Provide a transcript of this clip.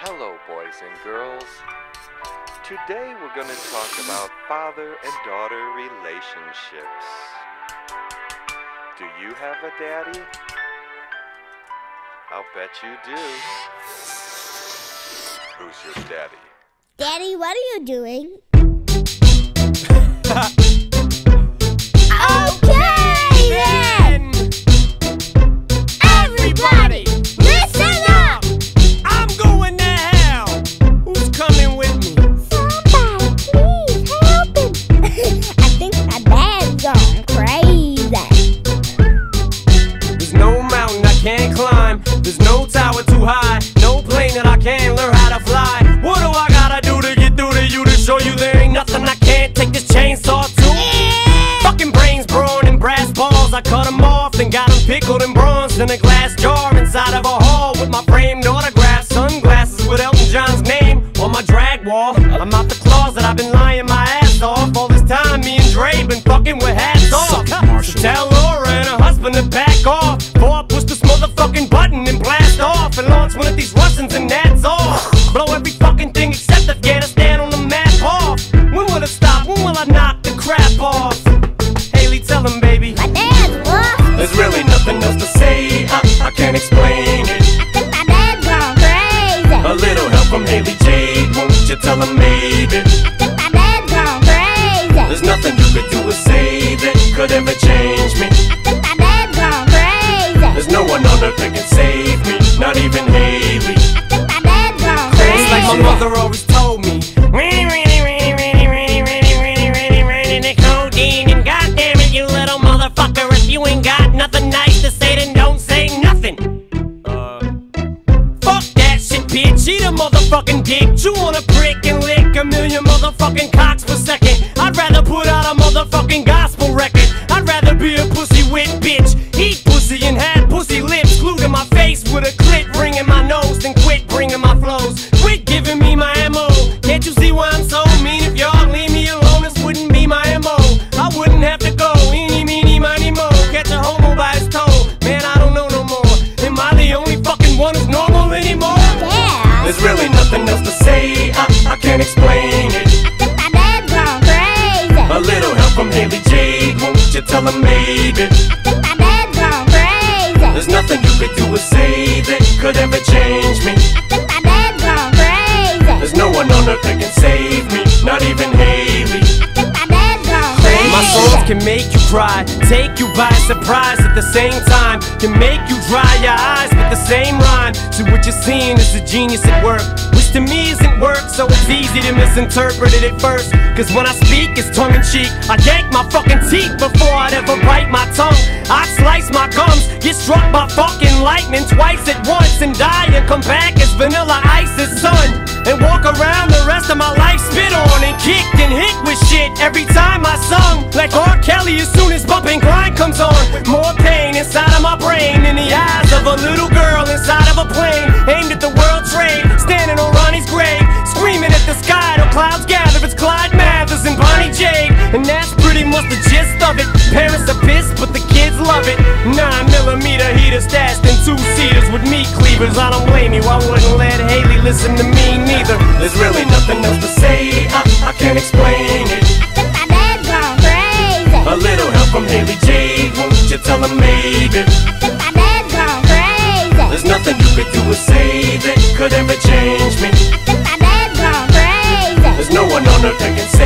Hello, boys and girls. Today we're going to talk about father and daughter relationships. Do you have a daddy? I'll bet you do. Who's your daddy? Daddy, what are you doing? Okay then! Everybody, listen up! I'm going to hell! Who's coming with me? Somebody, please help him! I think my dad's gone crazy. There's no mountain I can't climb. There's no tower too high. No plane that I can't learn how to fly. What do I gotta do to get through to you to show you there ain't nothing I can't take this chainsaw to? Fucking brains, brawn, and brass balls. I cut them off and got them pickled and bronzed in a glass jar inside of a hall with my framed autograph. Sunglasses with Elton John's name on my drag wall. I'm out the closet, I've been lying my ass off. All this time me and Dre been fucking with hats off. So tell Laura and her husband to back off before I push this motherfucking button and blast off and launch one of these Russians and that's off. Blow every fucking thing except Afghanistan on the map off. When will it stop? When will I knock the crap off? Haley, tell him, baby. My dad's lost. There's really nothing else to say. I can't explain it. I think my dad's gone crazy. A little help from Haley Jade, won't you tell him maybe? I think my dad's gone crazy. There's nothing you could do or say that could ever change me. I think my dad's gone crazy. There's no one on earth that can save me, not even Haley. I think my dad's gone crazy. It's like my mother always told me. The codeine, and goddamn it, you little motherfucker, if you ain't got nothing nice to say, then don't say nothing. Fuck that shit, bitch. Eat a motherfucking dick. Chew on a prick and lick a million motherfucking cocks per second. I'd rather put out a motherfucking gospel record. I'd rather be a pussy wit bitch. Eat pussy and have pussy lips glued to my face with a clit ring in my nose. Then quit bringing my flows. Quit giving me my MO. Can't you see why I'm so mean? If y'all leave me alone, this wouldn't be my MO. I wouldn't have to go. Eeny, meeny, miny, mo. Catch a homo by his toe. Man, I don't know no more. Am I the only fucking one who's normal anymore? Yeah. There's really nothing else to say. I can't explain it. I think my dad's gone crazy. A little help from Haley Jade, won't you tell him maybe? I think my dad's gone crazy. There's nothing you could do or say that could ever change me. I think my dad's gone crazy. There's no one on earth that can save me, not even Haley. I think my dad's gone crazy. My songs can make you cry, take you by surprise at the same time. Can make you dry your eyes with the same rhyme. So what you're seeing is a genius at work, which to me isn't work, so it's easy to misinterpret it at first. Cause when I speak, it's tongue-in-cheek. I yank my fucking teeth before I'd ever bite my tongue. I slice my gums, get struck by fucking lightning twice at once, and die and come back as Vanilla Ice's son. And walk around the rest of my life spit on and kicked and hit with shit every time I sung. Like R. Kelly as soon as Bump and Grind comes on. More pain inside of my brain than the eyes of a little girl inside of a plane. Aimed at the World Trade, standing on Ronnie's grave, screaming at the sky till clouds gather. It's Clyde Mathers and Bonnie Jade, and that's pretty much the gist of it. Parents are pissed, but the kids love it. 9mm heater stashed in 2-seaters with meat cleavers. I don't blame you, I wouldn't let Haley listen to me neither. There's really nothing else to say, I can't explain it. I think my dad's gone crazy. A little help from Haley Jade, won't you tell him maybe? I think my dad's gone crazy. There's nothing you could do or say that could ever change me. I think my dad's gone crazy. There's no one on earth that can save